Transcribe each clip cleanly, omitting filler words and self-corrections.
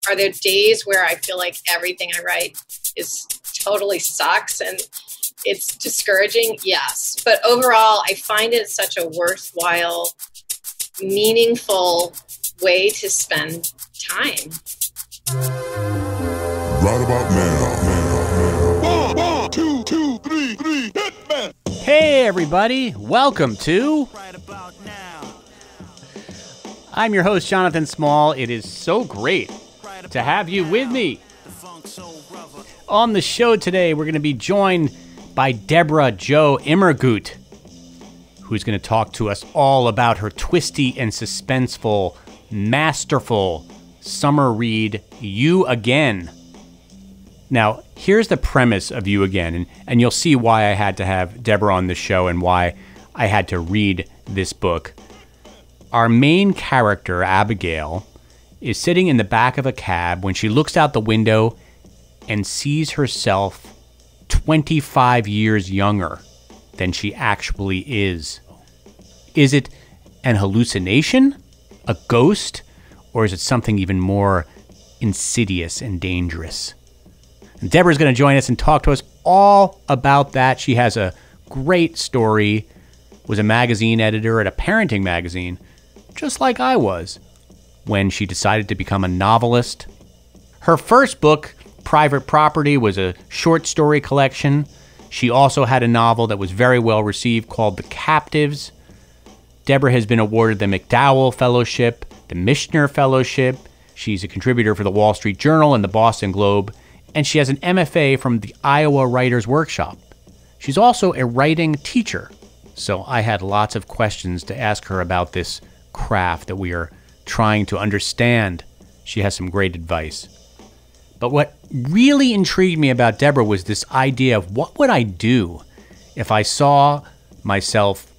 are there days where I feel like everything I write is totally sucks and it's discouraging? Yes. But overall, I find it such a worthwhile, meaningful way to spend time. Right about now. One, two, three, hit man. Hey everybody, welcome to I'm your host, Jonathan Small. It is so great to have you with me. On the show today, we're going to be joined by Debra Jo Immergut, who's going to talk to us all about her twisty and suspenseful, masterful summer read, You Again. Now, here's the premise of You Again, and you'll see why I had to have Debra on the show and why I had to read this book. Our main character, Abigail, is sitting in the back of a cab when she looks out the window and sees herself 25 years younger than she actually is. Is it an hallucination, a ghost, or is it something even more insidious and dangerous? And Debra's going to join us and talk to us all about that. She has a great story, was a magazine editor at a parenting magazine, just like I was, when she decided to become a novelist. Her first book, Private Property, was a short story collection. She also had a novel that was very well received called The Captives. Debra has been awarded the McDowell Fellowship, the Mishner Fellowship. She's a contributor for the Wall Street Journal and the Boston Globe, and she has an MFA from the Iowa Writers Workshop. She's also a writing teacher, so I had lots of questions to ask her about this craft that we are trying to understand. She has some great advice. But what really intrigued me about Debra was this idea of what would I do if I saw myself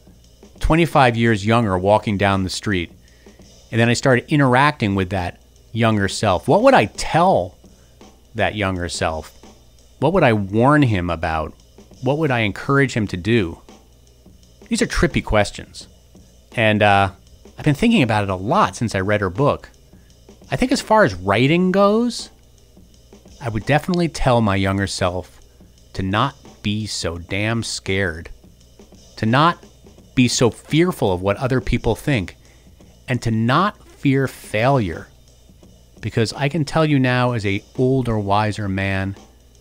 25 years younger walking down the street, and then I started interacting with that younger self. What would I tell that younger self? What would I warn him about? What would I encourage him to do? These are trippy questions. And I've been thinking about it a lot since I read her book. I think as far as writing goes, I would definitely tell my younger self to not be so damn scared, to not be so fearful of what other people think, and to not fear failure. Because I can tell you now, as a older, wiser man,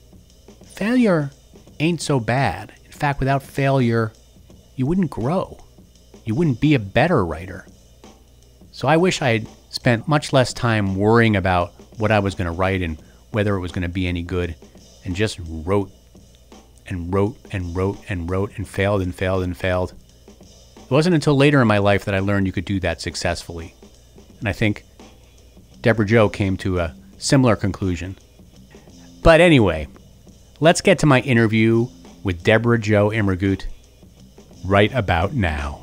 failure ain't so bad. In fact, without failure, you wouldn't grow. You wouldn't be a better writer. So I wish I had spent much less time worrying about what I was going to write and whether it was going to be any good, and just wrote and wrote and wrote and wrote and failed and failed and failed. It wasn't until later in my life that I learned you could do that successfully. And I think Debra Jo came to a similar conclusion. But anyway, let's get to my interview with Debra Jo Immergut right about now.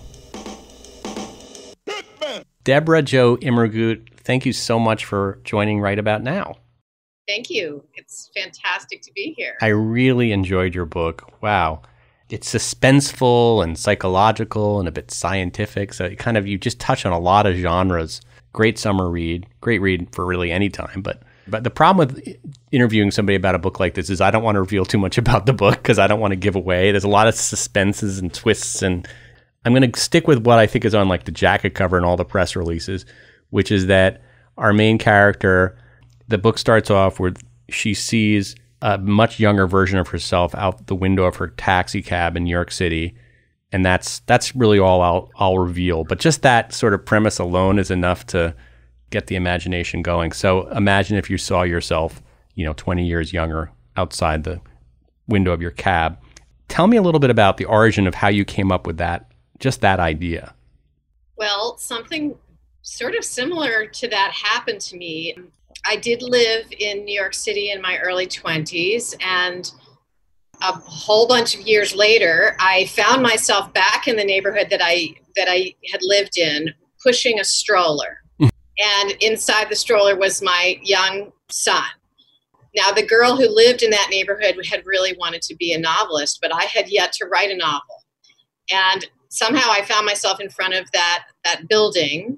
Debra Jo Immergut, thank you so much for joining right about now. Thank you. It's fantastic to be here. I really enjoyed your book. Wow. It's suspenseful and psychological and a bit scientific. So you just touch on a lot of genres. Great summer read. Great read for really any time. But the problem with interviewing somebody about a book like this is I don't want to reveal too much about the book because I don't want to give away. There's a lot of suspenses and twists, and I'm going to stick with what I think is on like the jacket cover and all the press releases, which is that our main character, the book starts off where she sees a much younger version of herself out the window of her taxi cab in New York City. And that's really all I'll reveal. But just that sort of premise alone is enough to get the imagination going. So imagine if you saw yourself, 20 years younger outside the window of your cab. Tell me a little bit about the origin of how you came up with that, just that idea. Well, something sort of similar to that happened to me. I did live in New York City in my early 20s, and a whole bunch of years later, I found myself back in the neighborhood that I had lived in, pushing a stroller. And inside the stroller was my young son. Now, the girl who lived in that neighborhood had really wanted to be a novelist, but I had yet to write a novel. And somehow I found myself in front of that building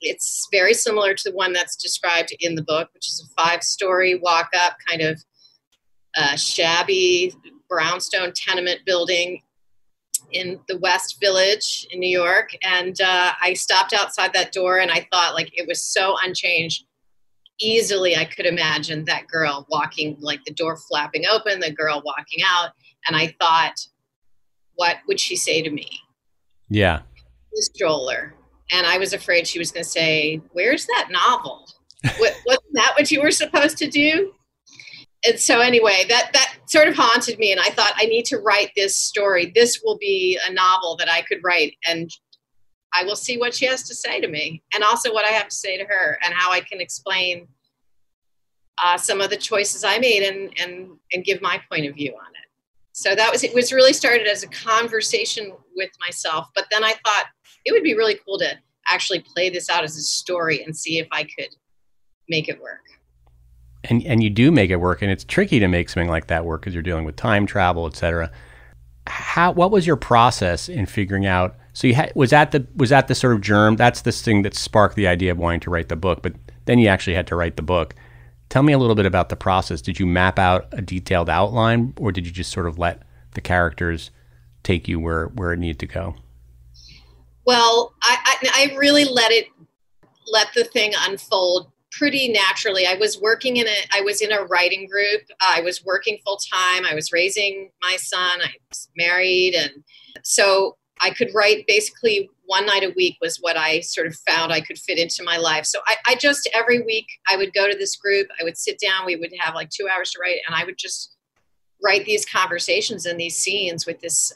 It's very similar to the one that's described in the book, which is a 5-story walk-up kind of shabby brownstone tenement building in the West Village in New York. And I stopped outside that door and I thought, like, it was so unchanged. Easily I could imagine that girl walking, like the door flapping open, the girl walking out. And I thought, what would she say to me? Yeah. The stroller. And I was afraid she was going to say, where's that novel? Wasn't that what you were supposed to do? And so anyway, that sort of haunted me. And I thought, I need to write this story. This will be a novel that I could write. And I will see what she has to say to me. And also what I have to say to her and how I can explain some of the choices I made and give my point of view on it. So it was really started as a conversation with myself. But then I thought it would be really cool to actually play this out as a story and see if I could make it work. And you do make it work, and it's tricky to make something like that work because you're dealing with time travel, et cetera. What was your process in figuring out? So was that the sort of germ? That's this thing that sparked the idea of wanting to write the book, but then you actually had to write the book. Tell me a little bit about the process. Did you map out a detailed outline, or did you just sort of let the characters take you where it needed to go? Well, I really let the thing unfold pretty naturally. I was in a writing group. I was working full time. I was raising my son. I was married. And so I could write basically one night a week was what I sort of found I could fit into my life. So I just, every week I would go to this group. I would sit down. We would have like 2 hours to write. And I would just write these conversations and these scenes with this,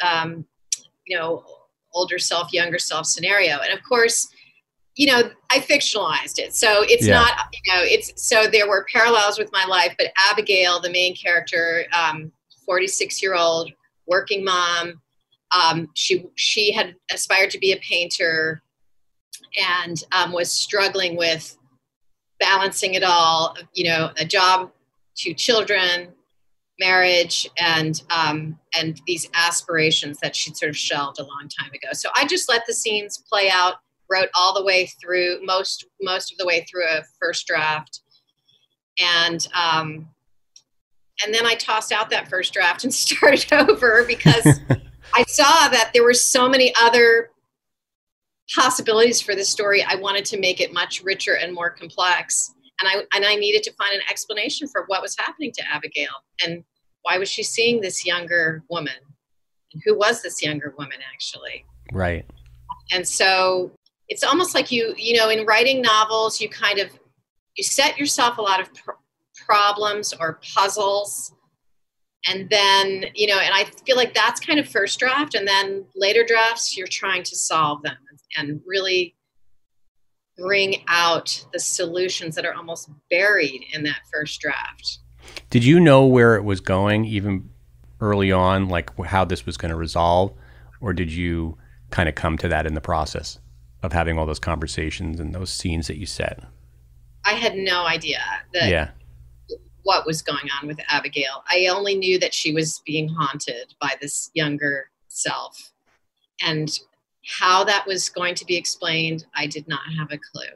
older self, younger self scenario. And of course, I fictionalized it. So it's not, so there were parallels with my life, but Abigail, the main character, 46-year-old working mom, she had aspired to be a painter and was struggling with balancing it all, a job, 2 children, marriage, and these aspirations that she'd sort of shelved a long time ago. So I just let the scenes play out, wrote all the way through, most of the way through a first draft. And then I tossed out that first draft and started over because I saw that there were so many other possibilities for this story. I wanted to make it much richer and more complex. And I needed to find an explanation for what was happening to Abigail and why was she seeing this younger woman? And who was this younger woman actually? Right. And so it's almost like in writing novels, you set yourself a lot of problems or puzzles. And then, and I feel like that's kind of first draft. And then later drafts, you're trying to solve them and really bring out the solutions that are almost buried in that first draft. Did you know where it was going even early on, like how this was going to resolve? Or did you kind of come to that in the process of having all those conversations and those scenes that you set? I had no idea what was going on with Abigail. I only knew that she was being haunted by this younger self. And how that was going to be explained, I did not have a clue.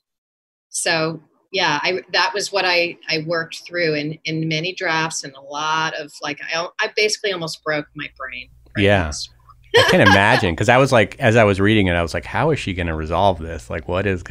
So that was what I worked through in many drafts and a lot of I basically almost broke my brain. Yeah. I can imagine, because I was like, as I was reading it, I was like, how is she going to resolve this? Like, how is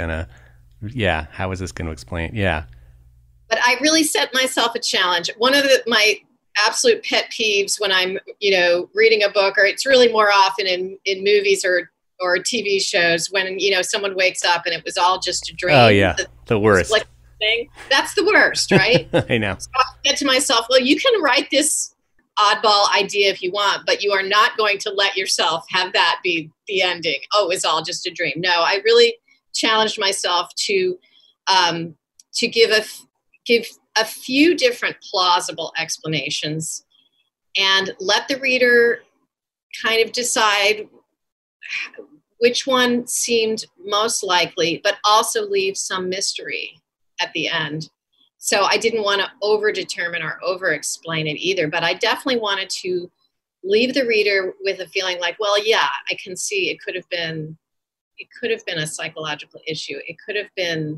this going to explain? Yeah. But I really set myself a challenge. One of my absolute pet peeves when I'm, reading a book, or it's really more often in movies or TV shows when, someone wakes up and it was all just a dream. Oh, yeah. The worst. Thing. That's the worst, right? I know. So I said to myself, well, you can write this oddball idea if you want, but you are not going to let yourself have that be the ending. Oh, it's all just a dream. No, I really challenged myself to give a few different plausible explanations and let the reader kind of decide which one seemed most likely, but also leave some mystery at the end. So I didn't want to over-determine or over-explain it either, but I definitely wanted to leave the reader with a feeling like, well, yeah, I can see it could have been it could have been a psychological issue. It could have been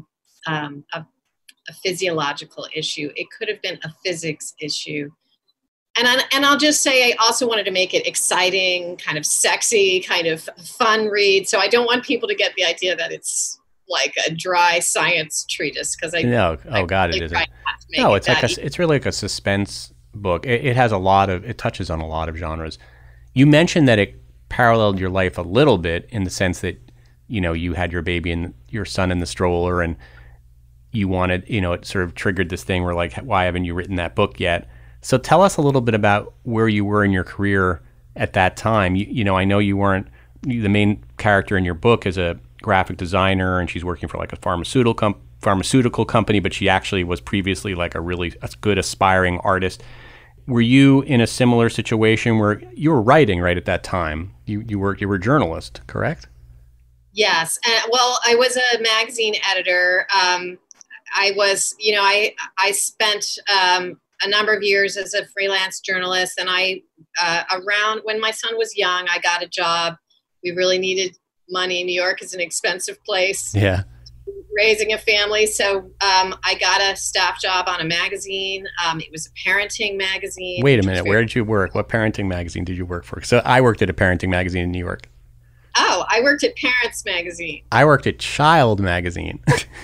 a physiological issue. It could have been a physics issue. And I'll just say, I also wanted to make it exciting, kind of sexy, kind of fun read. So I don't want people to get the idea that it's like a dry science treatise, because I no, oh God, really it isn't. No, it's like it's really like a suspense book. It has it touches on a lot of genres. You mentioned that it paralleled your life a little bit in the sense that, you know, you had your baby and your son in the stroller, and you wanted, you know, it sort of triggered this thing where like, why haven't you written that book yet? So tell us a little bit about where you were in your career at that time. You know, I know you weren't the main character in your book is a graphic designer, and she's working for like a pharmaceutical company, but she actually was previously like a really good aspiring artist. Were you in a similar situation where you were writing right at that time? You were a journalist, correct? Yes. Well, I was a magazine editor. I was, you know, I spent a number of years as a freelance journalist, and I around when my son was young, I got a job. We really needed money. New York is an expensive place. Yeah. Raising a family. So I got a staff job on a magazine. It was a parenting magazine. Wait a minute. Where did you work? What parenting magazine did you work for? So I worked at a parenting magazine in New York. Oh, I worked at Parents Magazine. I worked at Child Magazine.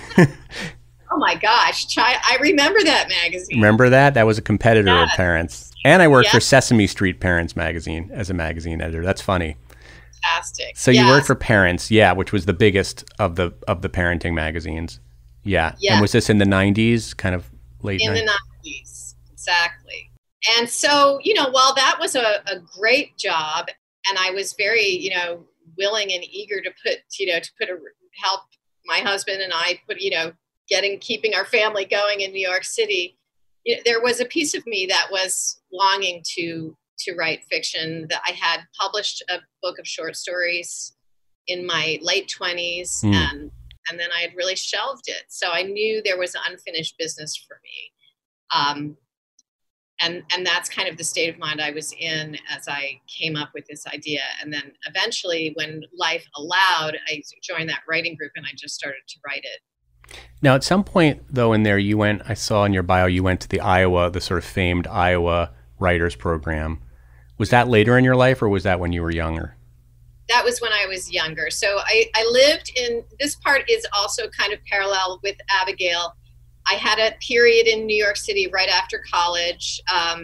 Oh my gosh. I remember that magazine. Remember that? That was a competitor of Parents. And I worked for Sesame Street Parents Magazine as a magazine editor. That's funny. Fantastic. So you worked for Parents, which was the biggest of the parenting magazines. Yeah. And was this in the 90s, kind of late 90s? In the 90s, exactly. And so, you know, while that was a great job, and I was very, you know, willing and eager to help my husband and I keeping our family going in New York City, you know, there was a piece of me that was longing to write fiction. That I had published a book of short stories in my late 20s, and then I had really shelved it. So I knew there was unfinished business for me. And that's kind of the state of mind I was in as I came up with this idea. And then eventually, when life allowed, I joined that writing group and I just started to write it. Now, at some point, though, in there, I saw in your bio, you went to the sort of famed Iowa Writers Program. Was that later in your life, or was that when you were younger? That was when I was younger. So I lived in, this part is also kind of parallel with Abigail. I had a period in New York City right after college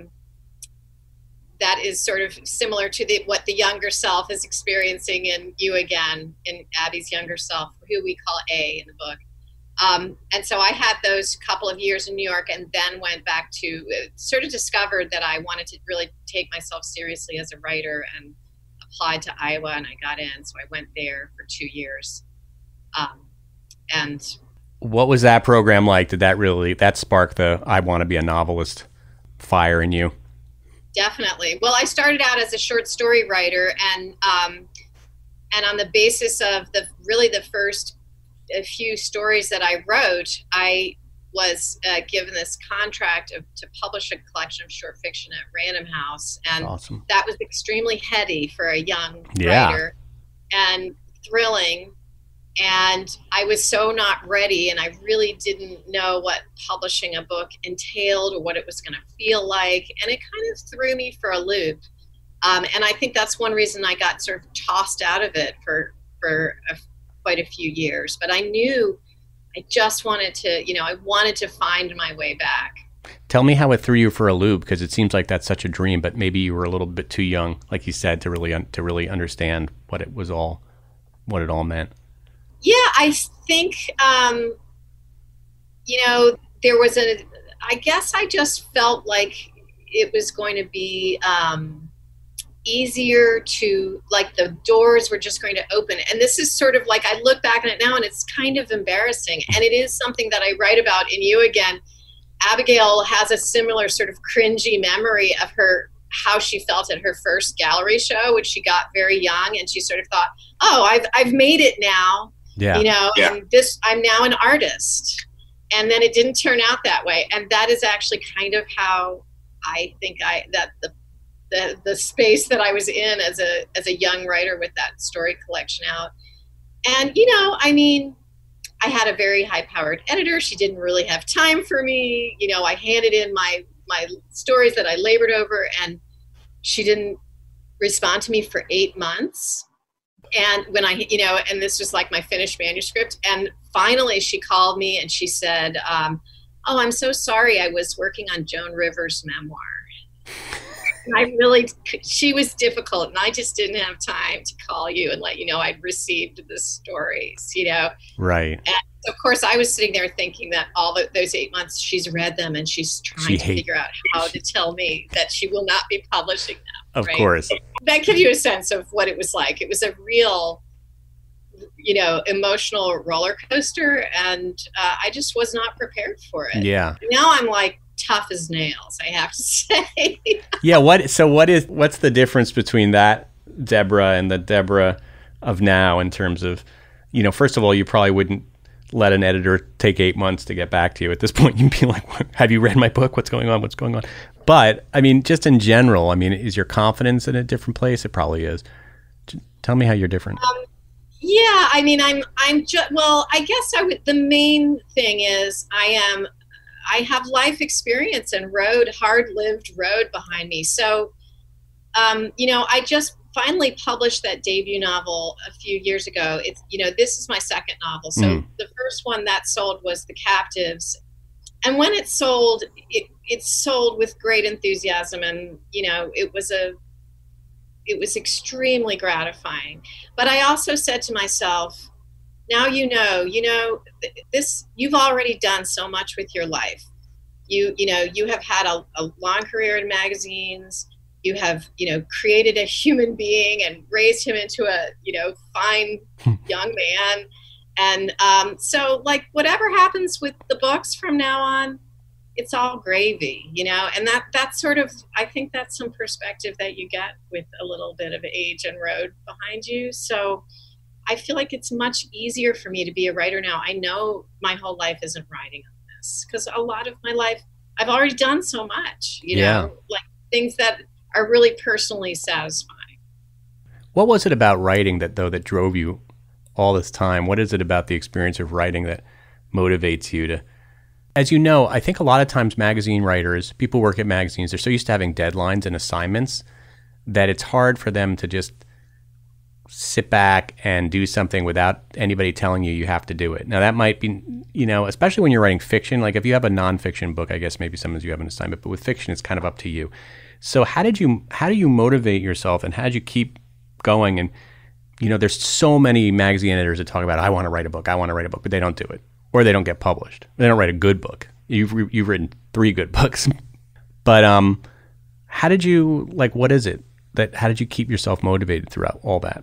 that is sort of similar to what the younger self is experiencing in You Again, in Abby's younger self, who we call A in the book. And so I had those couple of years in New York, and then went back to sort of discovered that I wanted to really take myself seriously as a writer, and applied to Iowa, and I got in. So I went there for 2 years. And what was that program like? Did that spark the I want to be a novelist fire in you? Definitely. Well, I started out as a short story writer, and on the basis of the first a few stories that I wrote, I was given this contract to publish a collection of short fiction at Random House, and awesome. That was extremely heady for a young writer, and thrilling. And I was so not ready, and I really didn't know what publishing a book entailed or what it was going to feel like, and it kind of threw me for a loop. And I think that's one reason I got sort of tossed out of it for quite a few years. But I knew I just wanted to find my way back. Tell me how it threw you for a loop, because it seems like that's such a dream, but maybe you were a little bit too young, like you said, to really understand what it all meant. Yeah, I think, there was I guess I just felt like it was going to be easier to, like, the doors were just going to open. And this is sort of like, I look back on it now and it's kind of embarrassing. And it is something that I write about in You Again. Abigail has a similar sort of cringy memory of how she felt at her first gallery show, which she got very young, and she sort of thought, oh, I've made it now. And I'm now an artist. And then it didn't turn out that way. And that is actually kind of how I think the space that I was in as a young writer with that story collection out. And, you know, I mean, I had a very high powered editor. She didn't really have time for me. You know, I handed in my stories that I labored over, and she didn't respond to me for 8 months. And when I, you know, and this was like my finished manuscript. And finally she called me and she said, oh, I'm so sorry. I was working on Joan Rivers' memoir. And I really, she was difficult, and I just didn't have time to call you and let you know I'd received the stories, you know. Right. And of course, I was sitting there thinking that those 8 months, she's read them and she's trying to figure out how to tell me that she will not be publishing them. Of course. That gives you a sense of what it was like. It was a real, you know, emotional roller coaster, and I just was not prepared for it. Yeah. Now I'm like tough as nails, I have to say. Yeah. What's the difference between that Debra and the Debra of now in terms of, you know, first of all, you probably wouldn't let an editor take 8 months to get back to you. At this point, you'd be like, have you read my book? What's going on? What's going on? But I mean, just in general, I mean, is your confidence in a different place? It probably is. Tell me how you're different. Yeah, I mean, well, I guess the main thing is I have life experience and hard-lived road behind me. So, you know, I just finally published that debut novel a few years ago. It's, you know, this is my second novel. So the first one that sold was The Captives. And when it sold, it sold with great enthusiasm. And, you know, it was extremely gratifying. But I also said to myself, now you know this, you've already done so much with your life. You know, you have had a long career in magazines. You have, you know, created a human being and raised him into a, you know, fine young man. And so, like, whatever happens with the books from now on, it's all gravy, you know. And that's sort of, I think that's some perspective that you get with a little bit of age and road behind you. So I feel like it's much easier for me to be a writer now. I know my whole life isn't writing on this, because a lot of my life I've already done so much, you know, like things that are really personally satisfying. What was it about writing that drove you all this time? What is it about the experience of writing that motivates you to, as you know, I think a lot of times magazine writers, people work at magazines, they're so used to having deadlines and assignments that it's hard for them to just sit back and do something without anybody telling you have to do it. Now that might be, you know, especially when you're writing fiction, like if you have a nonfiction book, I guess maybe sometimes you have an assignment, but with fiction, it's kind of up to you. So how do you motivate yourself, and how did you keep going? And, you know, there's so many magazine editors that talk about, I want to write a book, but they don't do it, or they don't get published. They don't write a good book. You've written 3 good books, but how did you, like, what is it that, how did you keep yourself motivated throughout all that?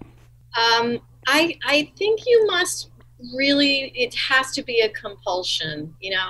I think you must really, it has to be a compulsion. You know,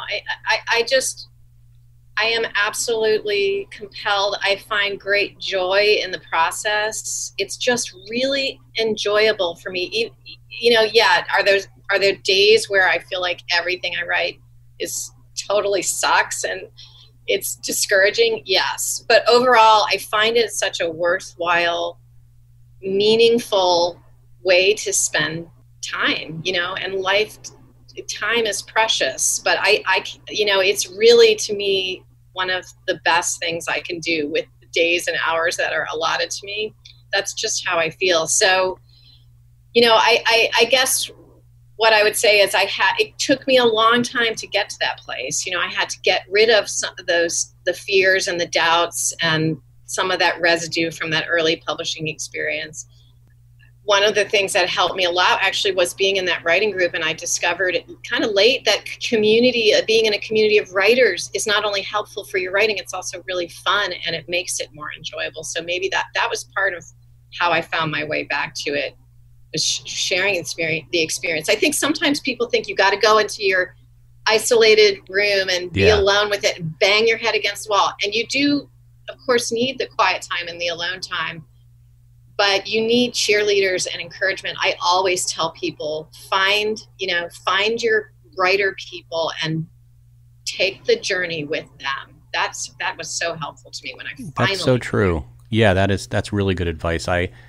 I am absolutely compelled. I find great joy in the process. It's just really enjoyable for me. You know, yeah, are there days where I feel like everything I write is totally sucks and it's discouraging? Yes. But overall, I find it such a worthwhile, meaningful way to spend time, you know, and time is precious, but I, you know, it's really, to me, one of the best things I can do with the days and hours that are allotted to me. That's just how I feel. So, you know, I guess what I would say is it took me a long time to get to that place. You know, I had to get rid of some of the fears and the doubts and some of that residue from that early publishing experience. One of the things that helped me a lot actually was being in that writing group, and I discovered kind of late that community, being in a community of writers, is not only helpful for your writing, it's also really fun and it makes it more enjoyable. So maybe that was part of how I found my way back to it, was sharing the experience. I think sometimes people think you got to go into your isolated room and be alone with it and bang your head against the wall. And you do, of course, need the quiet time and the alone time. But you need cheerleaders and encouragement. I always tell people, find your writer people and take the journey with them. That was so helpful to me when I finally. That's so true. Yeah, that's really good advice. When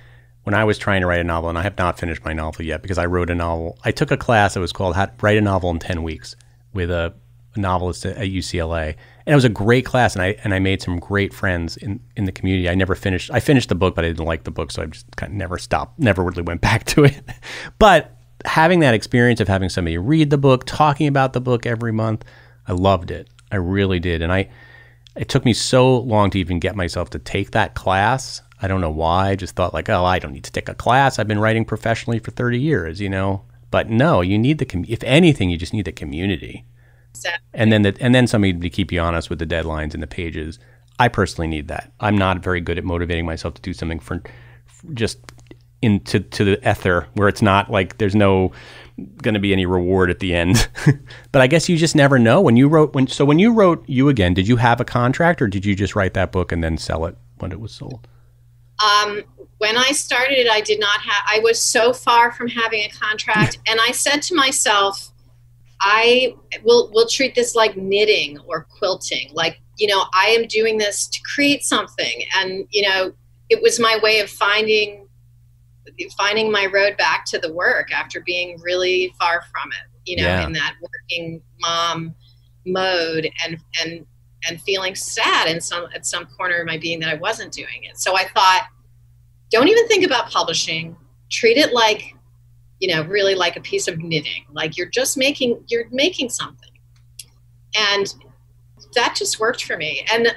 when I was trying to write a novel, and I have not finished my novel yet because I wrote a novel. I took a class that was called How to Write a Novel in 10 Weeks with a novelist at UCLA. And it was a great class, and I made some great friends in the community. I finished the book, but I didn't like the book, so I just kind of never really went back to it. But having that experience of having somebody read the book, talking about the book every month, I loved it. I really did. And it took me so long to even get myself to take that class. I don't know why. I just thought like, oh, I don't need to take a class. I've been writing professionally for 30 years, you know. But no, you need if anything, you just need the community. Exactly. And then somebody to keep you honest with the deadlines and the pages. I personally need that. I'm not very good at motivating myself to do something for just into the ether where it's not like there's no going to be any reward at the end. But I guess you just never know. When you wrote You Again, did you have a contract, or did you just write that book and then sell it when it was sold? When I started it, I did not have, I was so far from having a contract. And I said to myself, we'll treat this like knitting or quilting. Like, you know, I am doing this to create something. And, you know, it was my way of finding my road back to the work after being really far from it, you know, in that working mom mode and feeling sad at some corner of my being that I wasn't doing it. So I thought, don't even think about publishing. Treat it like, you know, really like a piece of knitting. Like you're making something. And that just worked for me. And,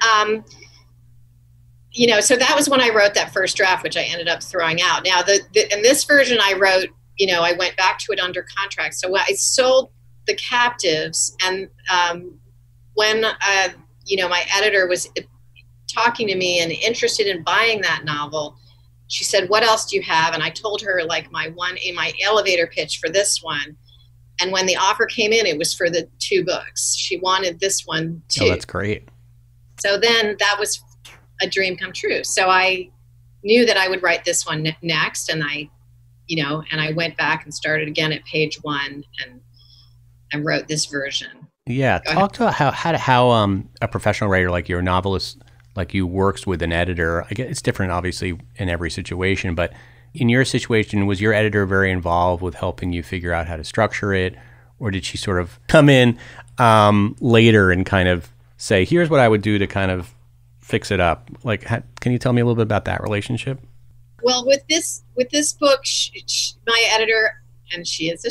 you know, so that was when I wrote that first draft, which I ended up throwing out. Now, in this version I wrote, you know, I went back to it under contract. So I sold The Captives, and when, you know, my editor was talking to me and interested in buying that novel, she said, what else do you have? And I told her like my elevator pitch for this one. And when the offer came in, it was for the 2 books. She wanted this one too. Oh, that's great. So then that was a dream come true. So I knew that I would write this one next. And I went back and started again at page 1 and wrote this version. Yeah. Talk about how a professional writer like you, a novelist like you, works with an editor. I guess it's different obviously in every situation, but in your situation, was your editor very involved with helping you figure out how to structure it? Or did she sort of come in later and kind of say, here's what I would do to kind of fix it up? Like, can you tell me a little bit about that relationship? Well, with this book, my editor, and she is a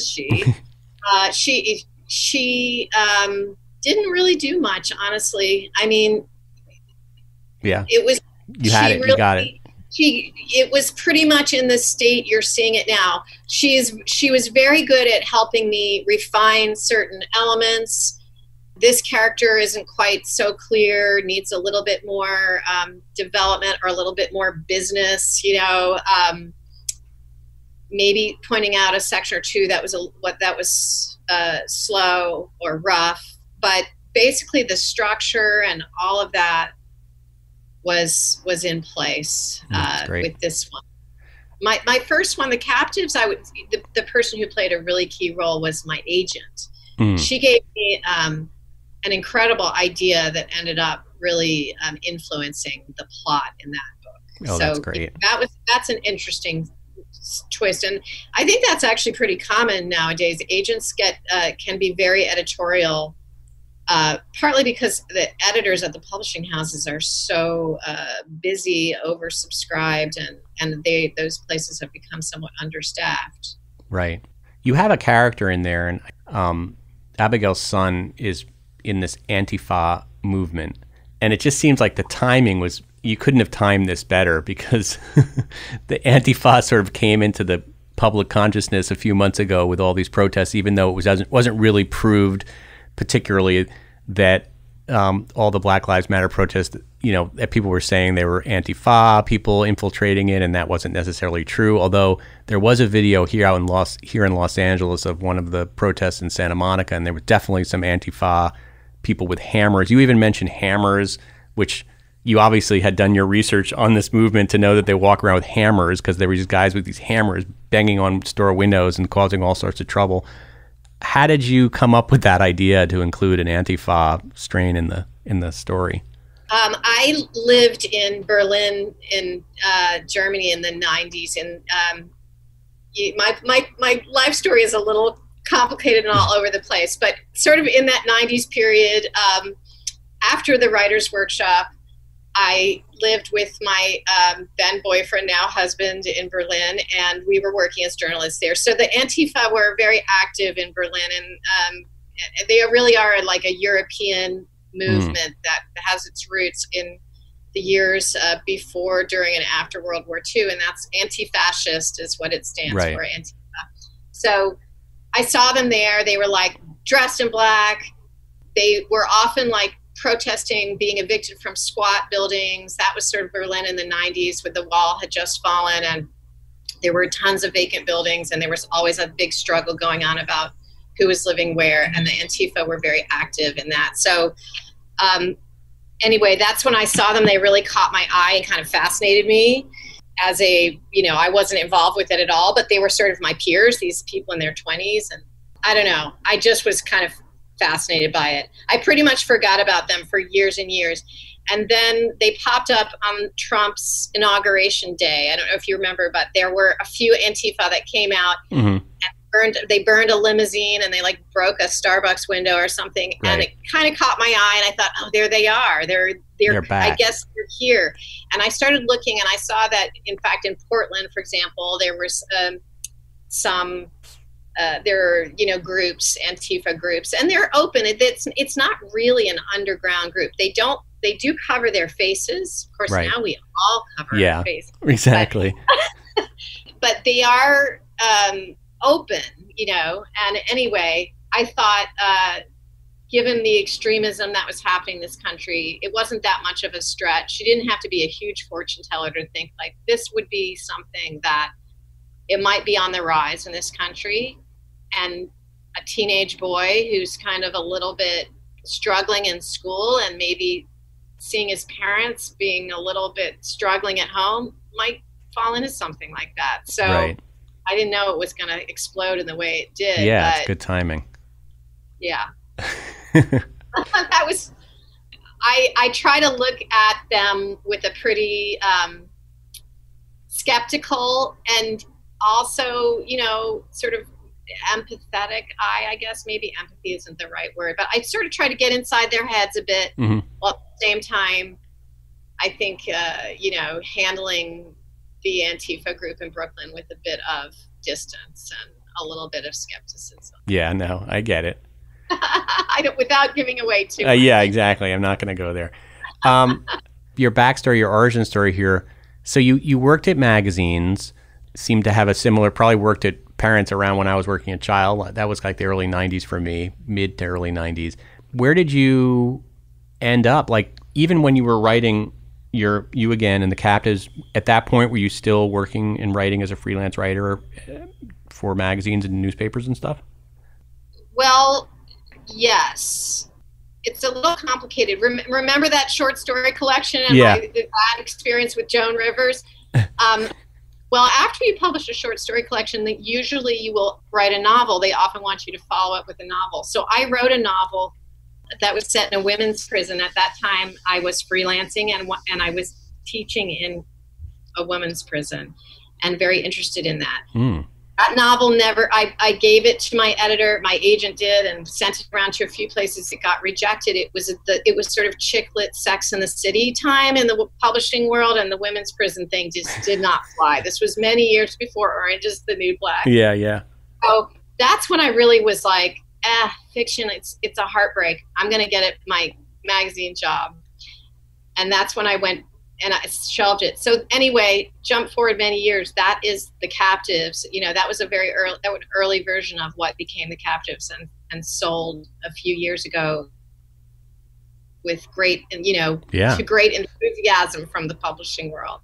she didn't really do much, honestly. I mean, yeah, it was, you got it. It was pretty much in the state you're seeing it now. She was very good at helping me refine certain elements. This character isn't quite so clear, needs a little bit more development or a little bit more business, you know, maybe pointing out a section or two that was slow or rough. But basically the structure and all of that was in place with this one. My first one, The Captives, the person who played a really key role was my agent. She gave me an incredible idea that ended up really influencing the plot in that book. Oh, so that's great. That's an interesting twist, and I think that's actually pretty common nowadays. Agents can be very editorial. Partly because the editors at the publishing houses are so busy, oversubscribed, and those places have become somewhat understaffed. Right. You have a character in there, and Abigail's son is in this Antifa movement, and it just seems like the timing was, you couldn't have timed this better, because the Antifa sort of came into the public consciousness a few months ago with all these protests, even though it wasn't really proved particularly that all the Black Lives Matter protests, you know, that people were saying they were Antifa, people infiltrating it, and that wasn't necessarily true. Although there was a video here in Los Angeles of one of the protests in Santa Monica, and there was definitely some Antifa people with hammers. You even mentioned hammers, which you obviously had done your research on this movement to know that they walk around with hammers, because there were these guys with these hammers banging on store windows and causing all sorts of trouble. How did you come up with that idea to include an Antifa strain in the story? I lived in Berlin in Germany in the 90s, and my life story is a little complicated and all over the place, but sort of in that 90s period, after the writer's workshop, I lived with my then boyfriend, now husband, in Berlin, and we were working as journalists there. So the Antifa were very active in Berlin, and they really are like a European movement that has its roots in the years before, during, and after World War II, and that's anti-fascist is what it stands for, Antifa. So I saw them there. They were like dressed in black. They were often like protesting being evicted from squat buildings. That was sort of Berlin in the 90s, when the wall had just fallen and there were tons of vacant buildings, and there was always a big struggle going on about who was living where, and the Antifa were very active in that. So anyway, that's when I saw them. They really caught my eye and kind of fascinated me. As a, I wasn't involved with it at all, but they were sort of my peers, these people in their 20s. And I don't know, I just was kind of fascinated by it. I pretty much forgot about them for years and years. And then they popped up on Trump's inauguration day. I don't know if you remember, but there were a few Antifa that came out and they burned a limousine, and they like broke a Starbucks window or something. And it kind of caught my eye, and I thought, oh, there they are. They're back. I guess they're here. And I started looking, and I saw that, in fact, in Portland, for example, there was some there are, groups, Antifa groups, and they're open. It's not really an underground group. They do cover their faces. Of course, now we all cover our faces. Exactly. But they are open, and anyway, I thought, given the extremism that was happening in this country, it wasn't that much of a stretch. You didn't have to be a huge fortune teller to think like this would be something that it might be on the rise in this country. And a teenage boy who's kind of a little bit struggling in school, and maybe seeing his parents being a little bit struggling at home, might fall into something like that. So I didn't know it was going to explode in the way it did. Yeah, it's good timing. Yeah. That was, I try to look at them with a pretty skeptical and also, sort of empathetic eye, I guess. Maybe empathy isn't the right word, but I sort of try to get inside their heads a bit, while at the same time, I think, handling the Antifa group in Brooklyn with a bit of distance and a little bit of skepticism. Yeah, no, I get it. Without giving away too much. Yeah, exactly. I'm not going to go there. Your backstory, your origin story here. So you worked at magazines, seemed to have a similar, probably worked at Parents around when I was working at Child. That was like the early 90s for me, mid to early 90s. Where did you end up? Like, even when you were writing You Again and The Captives, at that point, were you still working and writing as a freelance writer for magazines and newspapers and stuff? Well, yes. It's a little complicated. Remember that short story collection and my bad experience with Joan Rivers? Well, after you publish a short story collection, usually you will write a novel. They often want you to follow up with a novel. So I wrote a novel that was set in a women's prison. At that time, I was freelancing and I was teaching in a women's prison, and very interested in that. That novel I gave it to my editor, my agent did, and sent it around to a few places. It got rejected. It was sort of chick lit Sex and the City time in the publishing world, and the women's prison thing just did not fly. This was many years before Orange is the New Black. Yeah. So that's when I really was like, fiction, it's a heartbreak. I'm going to get my magazine job. And that's when I went and I shelved it. So anyway, jump forward many years. That is The Captives. That was a very early version of what became The Captives, and sold a few years ago with great, to great enthusiasm from the publishing world.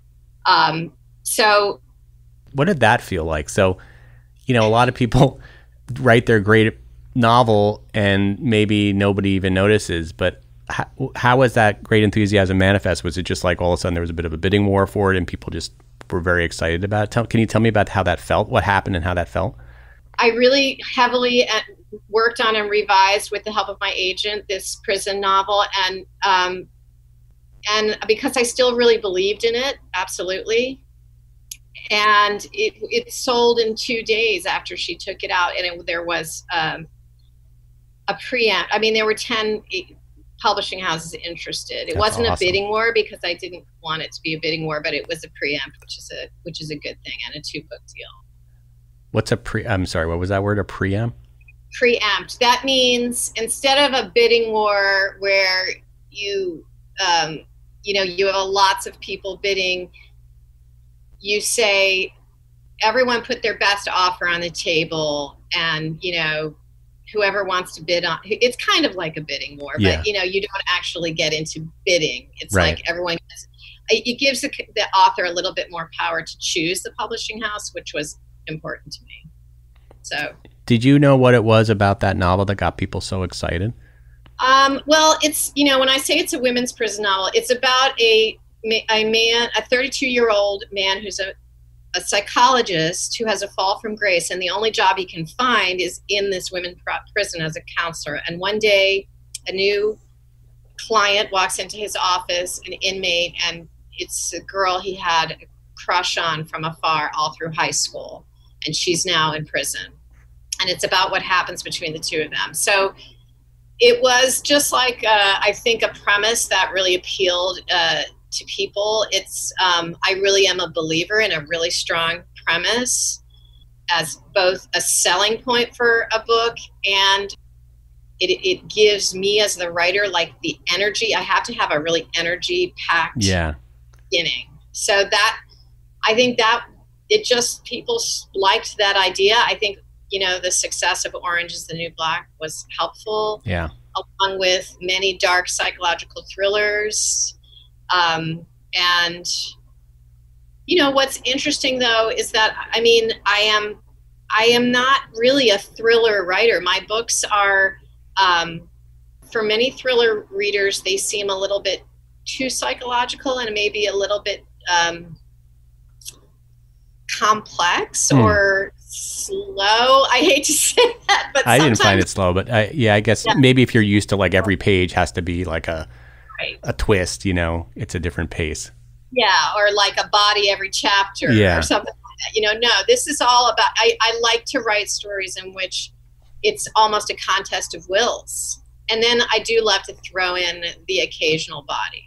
So what did that feel like? So, a lot of people write their great novel and maybe nobody even notices, but how was that great enthusiasm manifest? Was it just like all of a sudden there was a bit of a bidding war for it and people just were very excited about it? Can you tell me about how that felt, what happened and how that felt? I really heavily worked on and revised, with the help of my agent, this prison novel. And And because I still really believed in it, absolutely. And it sold in 2 days after she took it out. And there was a preamp. I mean, there were 10 publishing houses interested. It wasn't awesome. A bidding war because I didn't want it to be a bidding war, but it was a preempt, which is a good thing, and a 2-book deal. What's I'm sorry, what was that word? A preamp? Preempt. That means instead of a bidding war where you have lots of people bidding, you say everyone put their best offer on the table, and whoever wants to bid on, it's kind of like a bidding war, but you don't actually get into bidding. It's right. Like everyone it gives the author a little bit more power to choose the publishing house, which was important to me. So did you know what it was about that novel that got people so excited? Well, it's, when I say it's a women's prison novel, it's about a man, a 32-year-old man who's a psychologist who has a fall from grace, and the only job he can find is in this women's prison as a counselor. And one day, a new client walks into his office, an inmate, and it's a girl he had a crush on from afar all through high school, and she's now in prison. And it's about what happens between the two of them. So it was just like, I think, a premise that really appealed to people. It's I really am a believer in a really strong premise as both a selling point for a book, and it gives me as the writer like the energy. I have to have a really energy packed beginning. So that, I think that it just, people liked that idea. I think the success of Orange is the New Black was helpful. Yeah. Along with many dark psychological thrillers. And what's interesting though is that, I mean, I am not really a thriller writer. My books are, for many thriller readers, they seem a little bit too psychological and maybe a little bit complex or slow. I hate to say that, but I didn't find it slow, but I guess maybe if you're used to like every page has to be like a twist, it's a different pace. Yeah, or like a body every chapter or something like that. No, this is all about, I like to write stories in which it's almost a contest of wills. And then I do love to throw in the occasional body.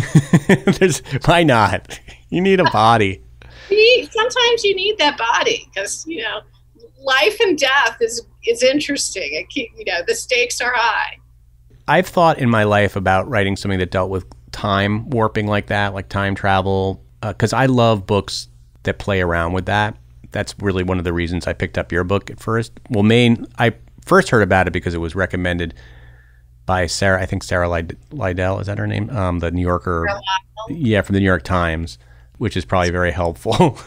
Why not? You need a body. Sometimes you need that body because, life and death is interesting. The stakes are high. I've thought in my life about writing something that dealt with time warping like that, like time travel, because I love books that play around with that. That's really one of the reasons I picked up your book at first. Well, I first heard about it because it was recommended by Sarah, I think Sarah Liddell, is that her name? The New Yorker. Yeah, from the New York Times, which is probably very helpful.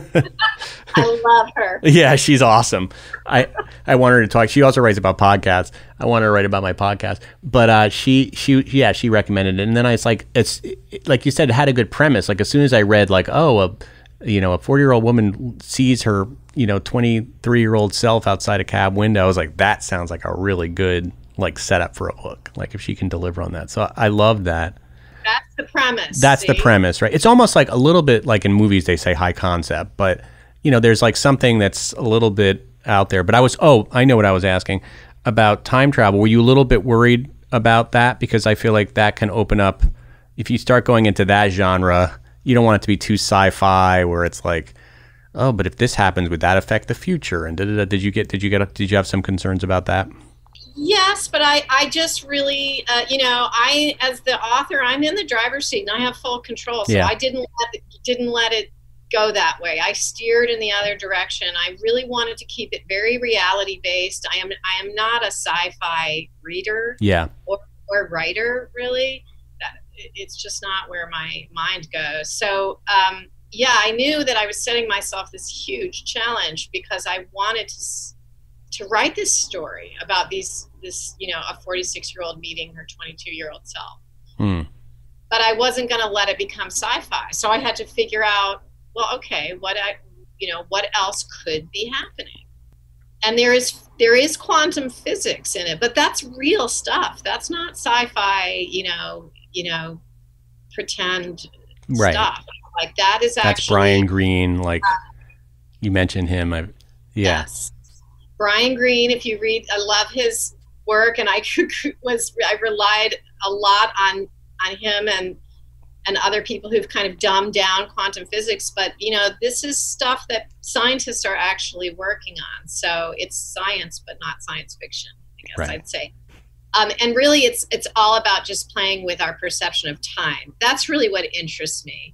I love her. Yeah, she's awesome. I want her to talk. She also writes about podcasts. I want her to write about my podcast. But she recommended it. And then it's like you said, it had a good premise. Like as soon as I read like, a 40-year-old woman sees her, 23-year-old self outside a cab window, I was like, that sounds like a really good like setup for a book. Like if she can deliver on that. So I love that. That's the premise. That's the premise, right? It's almost like a little bit like in movies they say high concept, but there's like something that's a little bit out there. But I know what I was asking about time travel. Were you a little bit worried about that? Because I feel like that can open up, if you start going into that genre, you don't want it to be too sci-fi where it's like, oh, but if this happens, would that affect the future? And did you have some concerns about that? Yes, but I just really, as the author, I'm in the driver's seat and I have full control. So I didn't let it go that way. I steered in the other direction. I really wanted to keep it very reality based. I am not a sci-fi reader or writer, really. It's just not where my mind goes. So, I knew that I was setting myself this huge challenge because I wanted to write this story about a 46-year-old meeting her 22-year-old self. But I wasn't going to let it become sci-fi. So I had to figure out, well, okay, what else could be happening? And there is quantum physics in it, but that's real stuff. That's not sci-fi, pretend Right. stuff. Like that is That's actually Brian Greene. Like you mentioned him. Yeah. yes. Brian Greene, if you read, I love his work, and I relied a lot on him and other people who've kind of dumbed down quantum physics. But this is stuff that scientists are actually working on. So it's science, but not science fiction, I guess Right. I'd say. And really, it's all about just playing with our perception of time. That's really what interests me.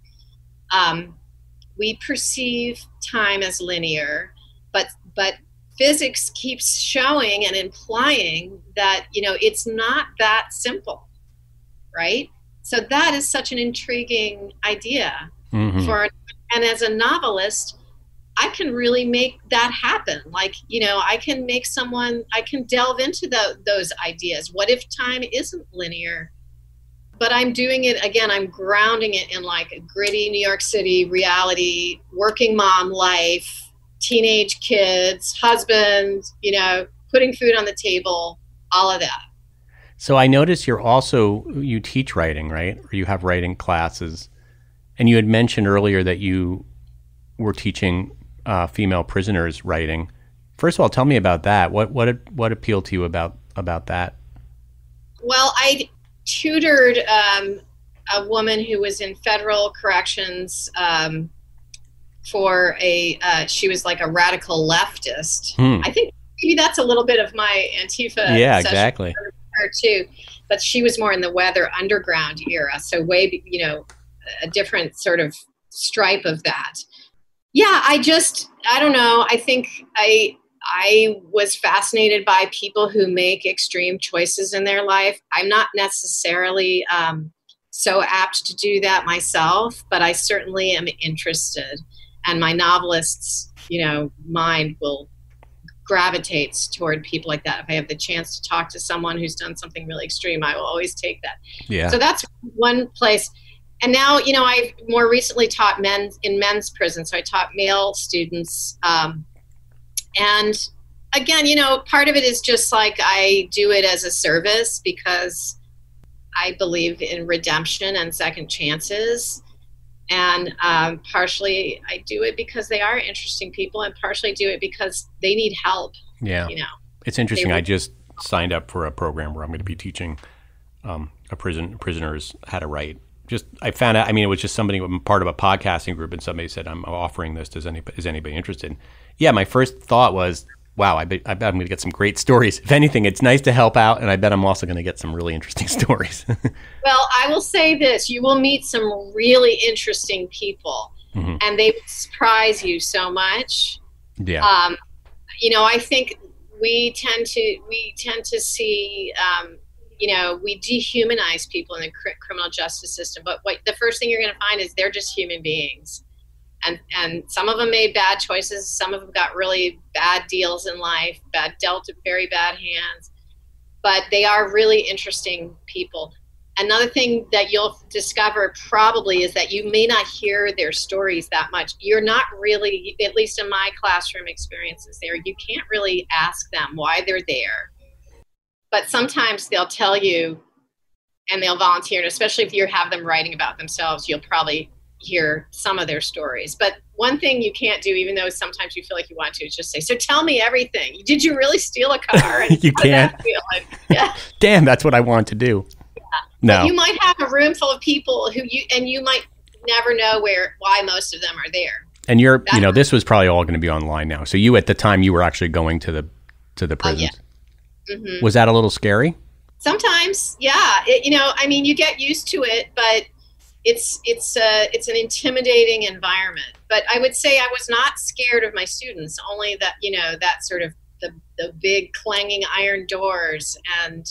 We perceive time as linear, but physics keeps showing and implying that it's not that simple, right? So that is such an intriguing idea. Mm-hmm. And as a novelist, I can really make that happen. Like, I can delve into those ideas. What if time isn't linear? But I'm doing it, again, I'm grounding it in like a gritty New York City reality, working mom life, teenage kids, husband, putting food on the table, all of that. So I notice you teach writing, right? Or you have writing classes. And you had mentioned earlier that you were teaching female prisoners writing. First of all, tell me about that. What appealed to you about that? Well, I tutored a woman who was in federal corrections for she was like a radical leftist. I think maybe that's a little bit of my Antifa. Yeah, exactly. Her too, but she was more in the Weather Underground era, so way a different sort of stripe of that. Yeah, I don't know. I think I was fascinated by people who make extreme choices in their life. I'm not necessarily so apt to do that myself, but I certainly am interested. And my novelist's, mind gravitates toward people like that. If I have the chance to talk to someone who's done something really extreme, I will always take that. Yeah. So that's one place. And now, I've more recently taught in men's prison. So I taught male students. And again, part of it is just like I do it as a service because I believe in redemption and second chances. And partially I do it because they are interesting people, and partially do it because they need help. Yeah. It's interesting. I just signed up for a program where I'm going to be teaching prisoners how to write. I found out, it was just somebody, part of a podcasting group, and somebody said, I'm offering this. Is anybody interested? Yeah, my first thought was, wow, I bet I'm going to get some great stories. If anything, it's nice to help out, and I bet I'm also going to get some really interesting stories. Well, I will say this. You will meet some really interesting people, and they will surprise you so much. Yeah. I think we tend to see, we dehumanize people in the criminal justice system. But the first thing you're going to find is they're just human beings. And some of them made bad choices. Some of them got really bad deals in life, dealt very bad hands. But they are really interesting people. Another thing that you'll discover probably is that you may not hear their stories that much. You're not really, at least in my classroom experiences there, you can't really ask them why they're there. But sometimes they'll tell you and they'll volunteer. And especially if you have them writing about themselves, you'll probably hear some of their stories. But one thing you can't do, even though sometimes you feel like you want to, is just say, so tell me everything. Did you really steal a car? And you can't. Yeah. Damn, that's what I want to do. Yeah. No. But you might have a room full of people you might never know why most of them are there. And this was probably all going to be online now. So you, at the time, you were actually going to the prisons. Yeah. Mm-hmm. Was that a little scary? Sometimes, yeah. You get used to it, but it's an intimidating environment. But I would say I was not scared of my students, only that, that sort of the big clanging iron doors and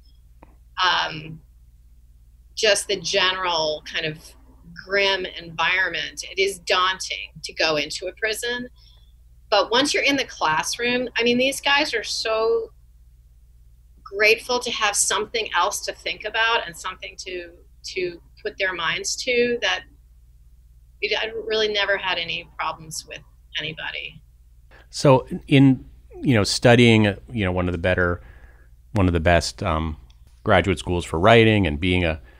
just the general kind of grim environment. It is daunting to go into a prison. But once you're in the classroom, these guys are so grateful to have something else to think about and something to put their minds to, that I really never had any problems with anybody. So in, studying, one of the best graduate schools for writing, and being a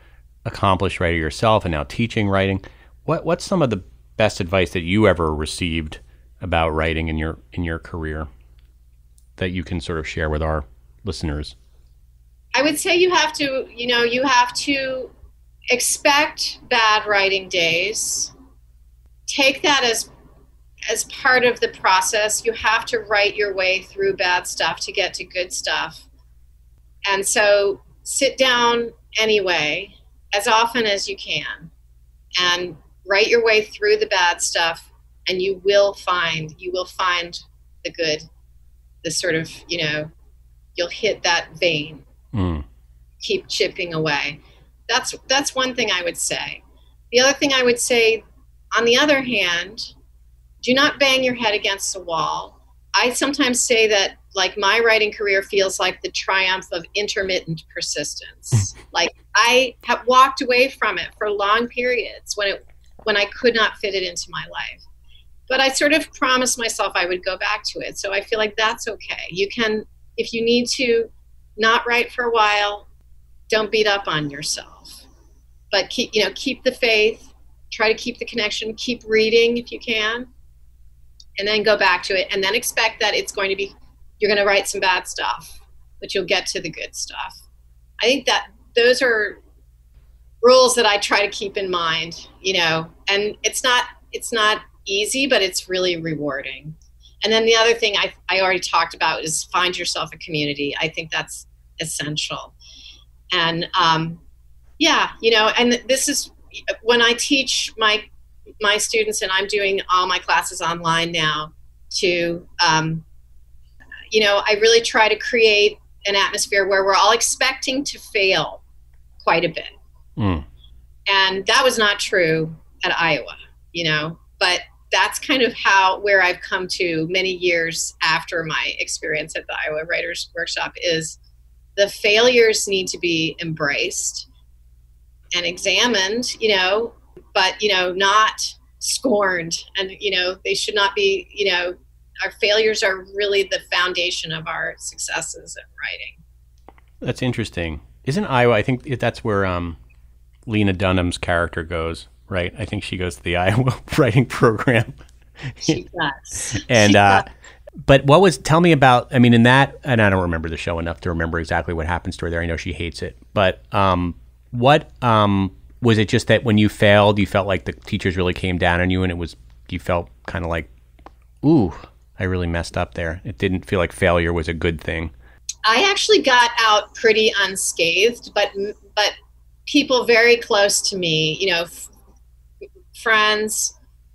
accomplished writer yourself and now teaching writing. What's some of the best advice that you ever received about writing in your career that you can sort of share with our listeners? I would say you have to expect bad writing days. Take that as part of the process. You have to write your way through bad stuff to get to good stuff. And so sit down anyway, as often as you can, and write your way through the bad stuff, and you will find the good, the sort of, you'll hit that vein. Keep chipping away. That's one thing I would say. The other thing I would say, on the other hand, do not bang your head against the wall. I sometimes say that, like, my writing career feels like the triumph of intermittent persistence. Like, I have walked away from it for long periods when I could not fit it into my life. But I sort of promised myself I would go back to it. So I feel like that's okay. You can, if you need to not write for a while, don't beat up on yourself. But keep the faith, try to keep the connection, keep reading if you can, and then go back to it, and then expect that you're going to write some bad stuff, but you'll get to the good stuff. I think that those are rules that I try to keep in mind, and it's not easy, but it's really rewarding. And then the other thing I already talked about is find yourself a community. I think that's essential. And and this is when I teach my students, and I'm doing all my classes online now, I really try to create an atmosphere where we're all expecting to fail quite a bit. And that was not true at Iowa, but that's kind of where I've come to many years after my experience at the Iowa Writers Workshop, is the failures need to be embraced and examined, but, not scorned. And, they should not be, our failures are really the foundation of our successes in writing. That's interesting. Isn't Iowa, I think that's where Lena Dunham's character goes, right? I think she goes to the Iowa writing program. She does. And, but tell me about, in that, and I don't remember the show enough to remember exactly what happens to her there. I know she hates it, but was it just that when you failed, you felt like the teachers really came down on you, and you felt kind of like, ooh, I really messed up there? It didn't feel like failure was a good thing. I actually got out pretty unscathed, but people very close to me, friends,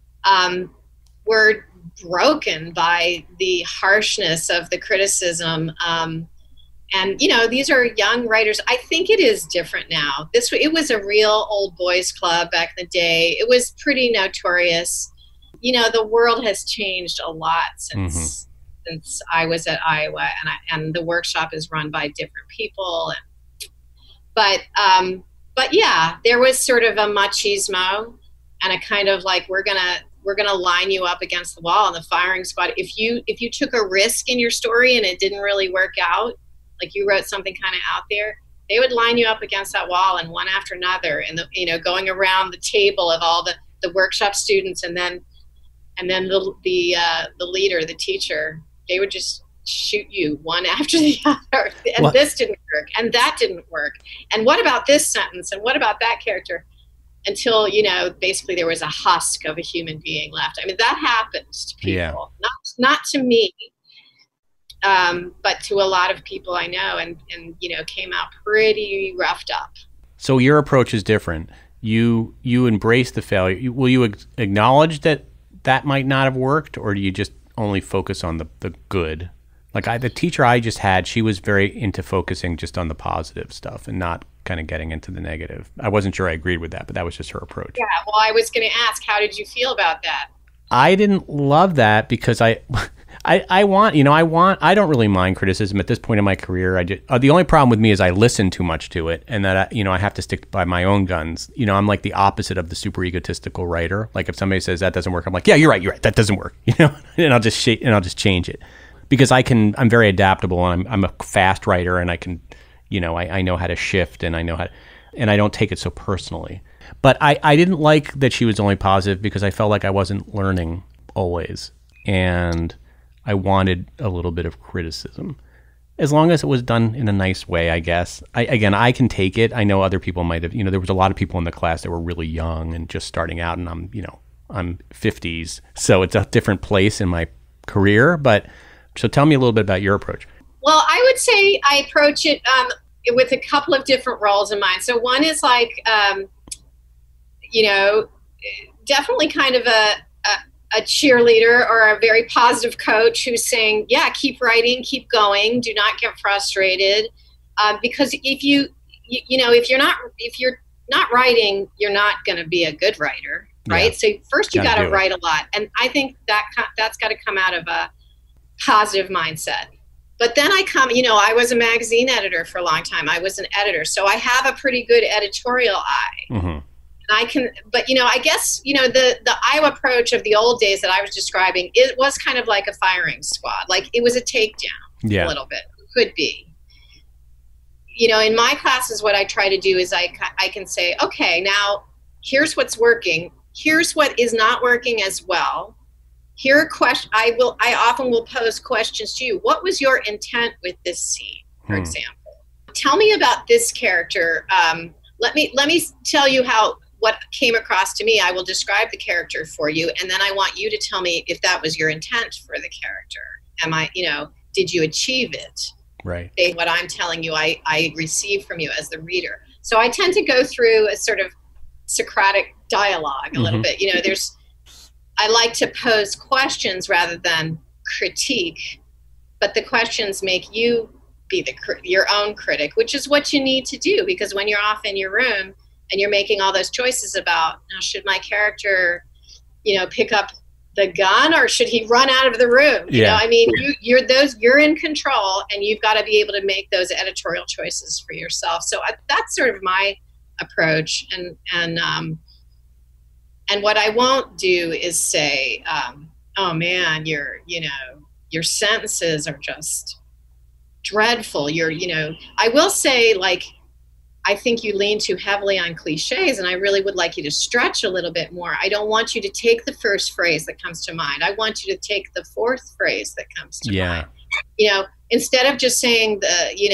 were broken by the harshness of the criticism. And, these are young writers. I think it is different now. It was a real old boys club back in the day. It was pretty notorious. The world has changed a lot since I was at Iowa, and the workshop is run by different people. But yeah, there was sort of a machismo and a kind of like, we're gonna line you up against the wall in the firing squad. If you took a risk in your story and it didn't really work out, like you wrote something kind of out there, they would line you up against that wall, and one after another, and going around the table of all the workshop students, and then the leader, the teacher, they would just shoot you one after the other. And what? This didn't work, and that didn't work, and what about this sentence, and what about that character? Until, basically there was a husk of a human being left. That happens to people. Yeah. Not to me, but to a lot of people I know, and came out pretty roughed up. So your approach is different. You embrace the failure. Will you acknowledge that might not have worked, or do you just only focus on the good? Like the teacher I just had, she was very into focusing just on the positive stuff and not kind of getting into the negative. I wasn't sure I agreed with that, but that was just her approach. Yeah, well, I was going to ask, how did you feel about that? I didn't love that because I don't really mind criticism at this point in my career. The only problem with me is I listen too much to it, and that I have to stick by my own guns. I'm like the opposite of the super egotistical writer. Like if somebody says that doesn't work, I'm like, yeah, you're right, that doesn't work. And I'll just change it because I'm very adaptable, and I'm a fast writer, and I can, I know how to shift, and I know how. and I don't take it so personally. But I didn't like that she was only positive because I felt like I wasn't learning always. And I wanted a little bit of criticism. As long as it was done in a nice way, I guess. I can take it. I know other people might have, there was a lot of people in the class that were really young and just starting out, and I'm 50s. So it's a different place in my career. But so tell me a little bit about your approach. Well, I would say I approach it with a couple of different roles in mind. So one is like, definitely kind of a cheerleader or a very positive coach who's saying, yeah, keep writing, keep going, do not get frustrated. Because if if you're not writing, you're not going to be a good writer, right? Yeah. So first you got to write a lot. And I think that's got to come out of a positive mindset. But then I was a magazine editor for a long time. I was an editor. So I have a pretty good editorial eye. Mm-hmm. I guess, the Iowa approach of the old days that I was describing, it was kind of like a firing squad. Like it was a takedown a little bit, could be. In my classes, what I try to do is I can say, okay, now here's what's working. Here's what is not working as well. Here are questions. I often will pose questions to you. What was your intent with this scene, for example? Tell me about this character. Let me tell you what came across to me. I will describe the character for you, and then I want you to tell me if that was your intent for the character. Did you achieve it? Right. What I'm telling you, I receive from you as the reader. So I tend to go through a sort of Socratic dialogue a little bit. I like to pose questions rather than critique, but the questions make you be your own critic, which is what you need to do, because when you're off in your room and you're making all those choices about, should my character, pick up the gun or should he run out of the room? You're in control, and you've got to be able to make those editorial choices for yourself. So that's sort of my approach. And what I won't do is say, oh man, your sentences are just dreadful. I will say, like, I think you lean too heavily on cliches, and I really would like you to stretch a little bit more. I don't want you to take the first phrase that comes to mind. I want you to take the fourth phrase that comes to mind. Instead of just saying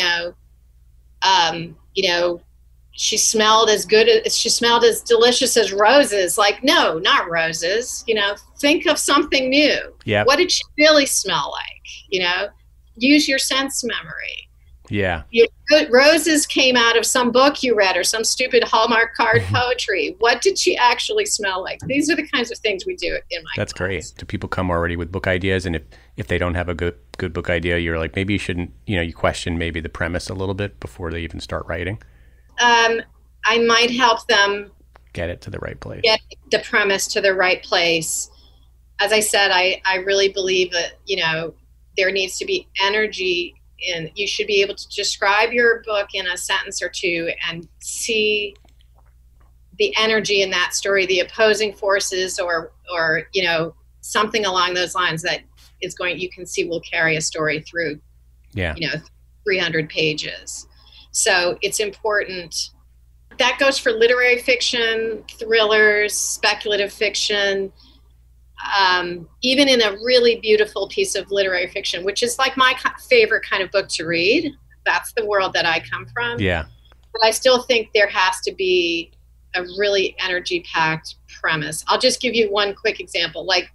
she smelled as delicious as roses. Like, no, not roses. Think of something new. Yeah. What did she really smell like? Use your sense memory. Yeah. Roses came out of some book you read or some stupid Hallmark card poetry. What did she actually smell like? These are the kinds of things we do in my That's class. Great. Do people come already with book ideas? And if they don't have a good book idea, you're like, maybe you shouldn't, you question maybe the premise a little bit before they even start writing? I might help them get it to the right place. Get the premise to the right place. As I said, I really believe that, there needs to be energy, and you should be able to describe your book in a sentence or two and see the energy in that story, the opposing forces or something along those lines that you can see will carry a story through, 300 pages. So it's important. That goes for literary fiction, thrillers, speculative fiction, even in a really beautiful piece of literary fiction, which is like my favorite kind of book to read. That's the world that I come from. Yeah. But I still think there has to be a really energy-packed premise. I'll just give you one quick example, like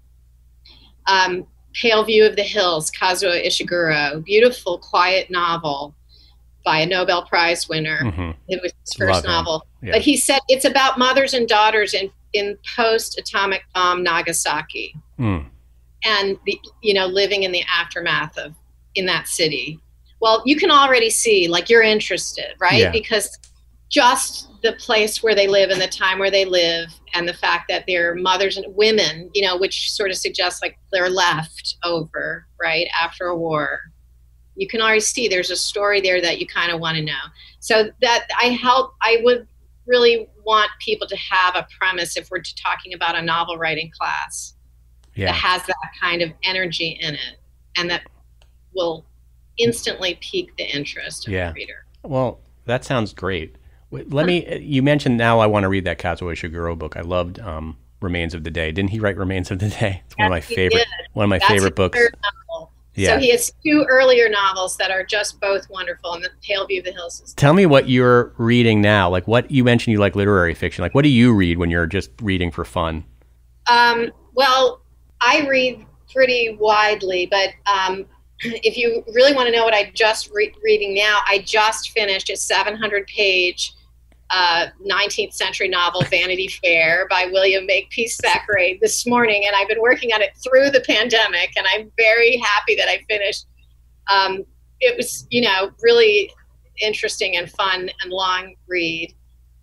Pale View of the Hills, Kazuo Ishiguro, beautiful, quiet novel by a Nobel Prize winner. Mm-hmm. It was his first novel. Yeah. But he said it's about mothers and daughters in post-atomic bomb Nagasaki. And, living in the aftermath in that city. Well, you can already see, like, you're interested, right? Yeah. Because just the place where they live and the time where they live and the fact that they're mothers and women, which sort of suggests like they're left over, right, after a war. You can already see there's a story there that you kind of want to know. So that I would really want people to have a premise if we're talking about a novel writing class that has that kind of energy in it and that will instantly pique the interest of the reader. Well, that sounds great. Let me. You mentioned Now I Want to Read That Kazuo Ishiguro book. I loved Remains of the Day. Didn't he write Remains of the Day? It's one of my favorite books. Novel. Yeah. So he has 2 earlier novels that are just both wonderful, and The Pale View of the Hills is. Tell me what you're reading now. Like, what you mentioned, you like literary fiction. Like, what do you read when you're just reading for fun? Well, I read pretty widely, but if you really want to know what I just reading now, I just finished a 700-page 19th century novel, Vanity Fair, by William Makepeace Thackeray this morning, and I've been working on it through the pandemic, and I'm very happy that I finished. It was, really interesting and fun and long read.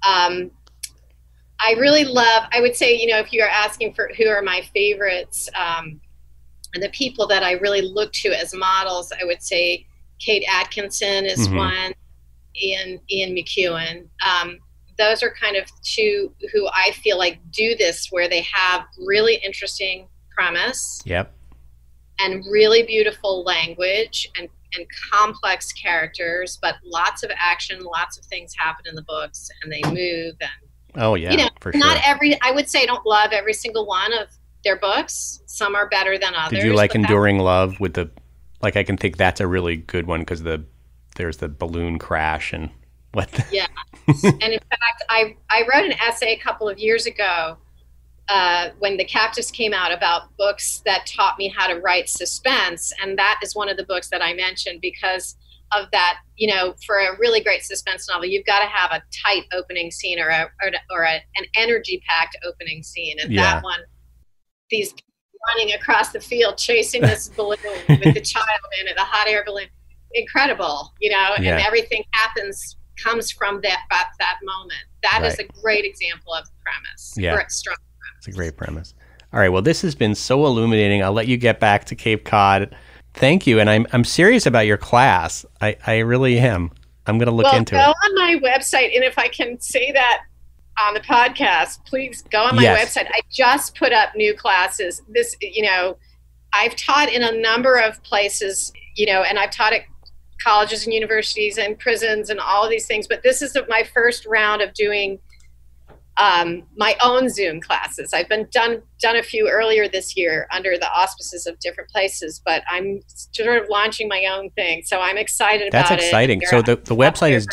I really love, I would say, if you're asking for who are my favorites, and the people that I really look to as models, I would say Kate Atkinson is one, Ian McEwan. Those are kind of 2 who I feel like do this, where they have really interesting premise. Yep. And really beautiful language and complex characters, but lots of action, lots of things happen in the books, and they move. And for sure. I would say I don't love every single one of their books. Some are better than others. Did you like Enduring Love with I can think that's a really good one because there's the balloon crash and what? Yeah. And in fact, I wrote an essay a couple of years ago when The Captives came out about books that taught me how to write suspense. And that is one of the books that I mentioned because of that, for a really great suspense novel, you've got to have a tight opening scene or an energy-packed opening scene. And that one, these running across the field, chasing this balloon with the child in it, a hot air balloon, incredible, and everything comes from that moment. That is a great example of premise. Yeah. Strong premise. It's a great premise. All right. Well, this has been so illuminating. I'll let you get back to Cape Cod. Thank you. And I'm serious about your class. I really am. I'm going to look into it. Go on my website. And if I can say that on the podcast, please go on my website. I just put up new classes. This, I've taught in a number of places, and I've taught at colleges and universities and prisons and all of these things. But this is my first round of doing my own Zoom classes. I've been done a few earlier this year under the auspices of different places, but I'm sort of launching my own thing. So I'm excited about it. That's exciting. So the website is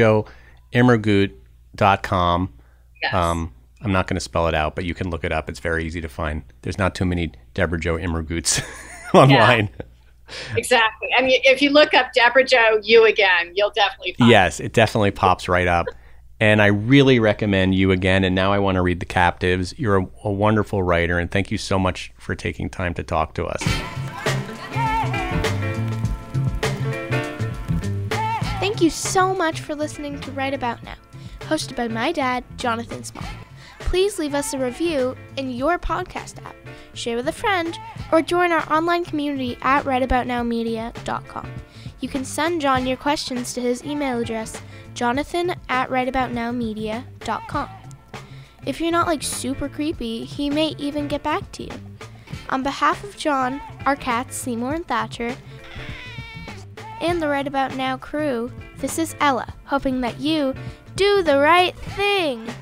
DebraJoImmergut.com. Yes. I'm not going to spell it out, but you can look it up. It's very easy to find. There's not too many Debra Jo Immerguts online. Yeah, exactly. I mean, if you look up Debra Jo, you again, you'll definitely find Yes, it definitely pops right up. And I really recommend You Again. And Now I Want to Read The Captives. You're a wonderful writer, and thank you so much for taking time to talk to us. Thank you so much for listening to Right About Now, hosted by my dad, Jonathan Small. Please leave us a review in your podcast app, share with a friend, or join our online community at rightaboutnowmedia.com. You can send John your questions to his email address, jonathan@rightaboutnowmedia.com. If you're not super creepy, he may even get back to you. On behalf of John, our cats Seymour and Thatcher, and the Right About Now crew, this is Ella, hoping that you do the right thing.